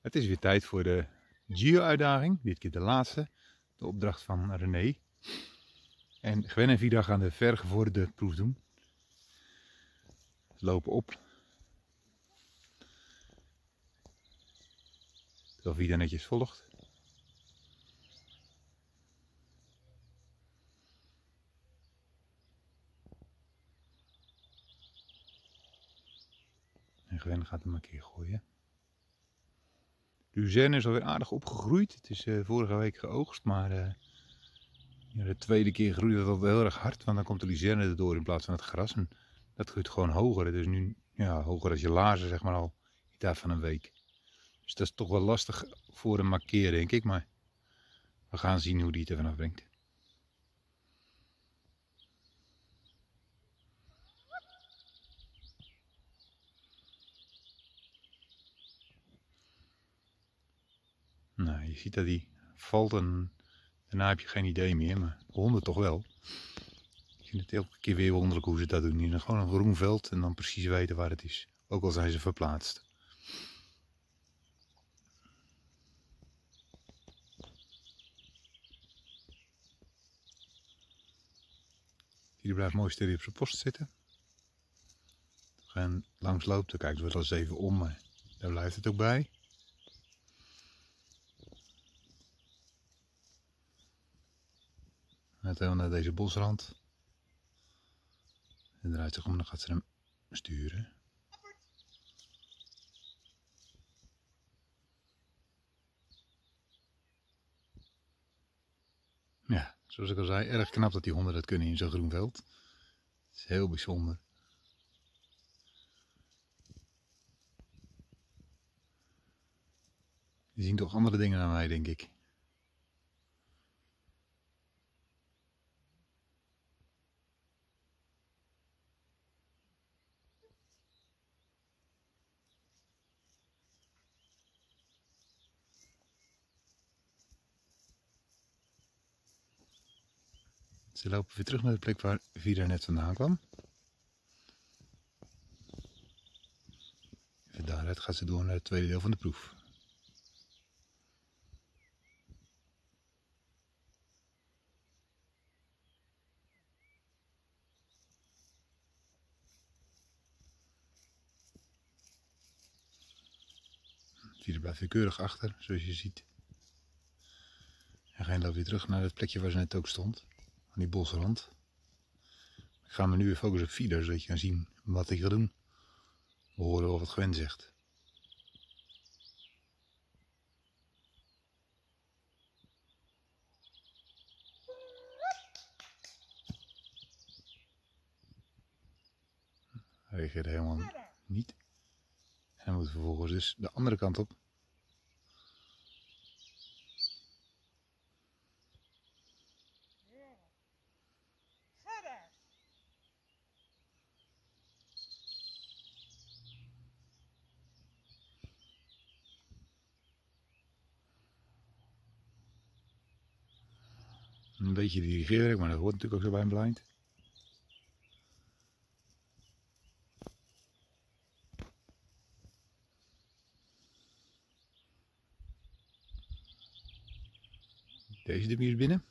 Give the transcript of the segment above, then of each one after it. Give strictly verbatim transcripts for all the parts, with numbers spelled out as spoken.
Het is weer tijd voor de Gio-uitdaging. Dit keer de laatste. De opdracht van René. En Gwen en Vida gaan de vergevorderde proef doen. Ze lopen op. Terwijl Vida netjes volgt. En Gwen gaat hem een keer gooien. De luzerne is alweer aardig opgegroeid. Het is uh, vorige week geoogst, maar uh, ja, de tweede keer groeit het al heel erg hard. Want dan komt de luzerne erdoor in plaats van het gras. En dat groeit gewoon hoger. Het is nu ja, hoger als je laarzen, zeg maar al, in de tijd van een week. Dus dat is toch wel lastig voor een markeer, denk ik. Maar we gaan zien hoe die het er vanaf brengt. Nou, je ziet dat die valt en daarna heb je geen idee meer, maar honden toch wel. Ik vind het elke keer weer wonderlijk hoe ze dat doen. Die gewoon een groen veld en dan precies weten waar het is. Ook al zijn ze verplaatst. Die blijft mooi steady op zijn post zitten. En langs loopt, dan kijkt ze wel eens even om, maar daar blijft het ook bij. Net helemaal naar deze bosrand. En draait zich om en dan gaat ze hem sturen. Ja, zoals ik al zei, erg knap dat die honden dat kunnen in zo'n groen veld. Het is heel bijzonder. Die zien toch andere dingen dan mij, denk ik. Ze lopen weer terug naar de plek waar Vida net vandaan kwam. En daaruit gaat ze door naar het tweede deel van de proef. Vida blijft weer keurig achter, zoals je ziet. En Gijn loopt weer terug naar het plekje waar ze net ook stond. Aan die bosrand. Ik ga me nu weer focussen op Vida, zodat je kan zien wat hij gaat doen. We horen wel wat Gwen zegt. Hij reageert helemaal niet. En dan moet vervolgens dus de andere kant op. Een beetje dirigeren, maar dat hoort natuurlijk ook zo bij een blind. Deze de bier binnen.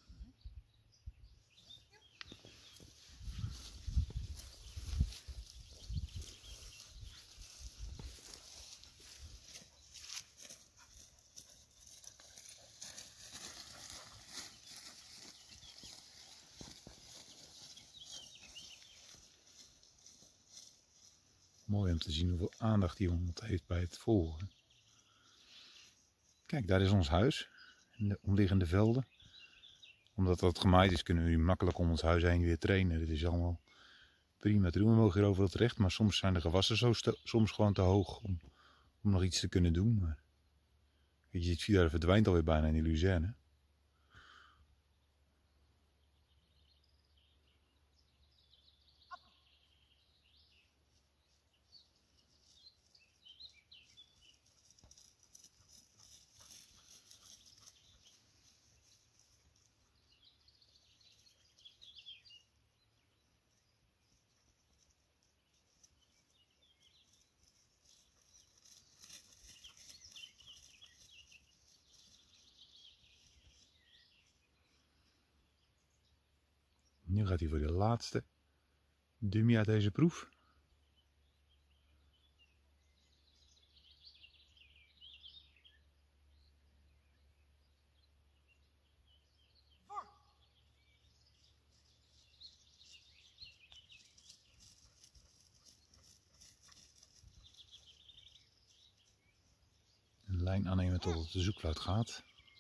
Mooi om te zien hoeveel aandacht die hond heeft bij het volgen. Kijk, daar is ons huis. In de omliggende velden. Omdat dat gemaaid is, kunnen we nu makkelijk om ons huis heen weer trainen. Dit is allemaal prima te doen. We mogen hier overal terecht. Maar soms zijn de gewassen zo soms gewoon te hoog om, om nog iets te kunnen doen. Maar je ziet, Vida verdwijnt alweer bijna in die luzerne. Nu gaat hij voor de laatste dummy uit deze proef. Een lijn aannemen tot het de zoekfluit gaat.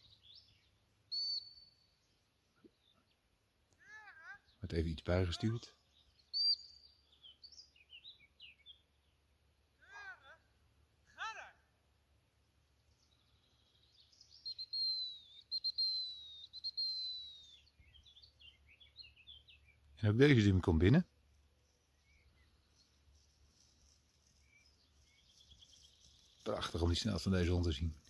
Wordt even iets bijgestuurd. En ook deze dummy komt binnen. Prachtig om die snelheid van deze hond te zien.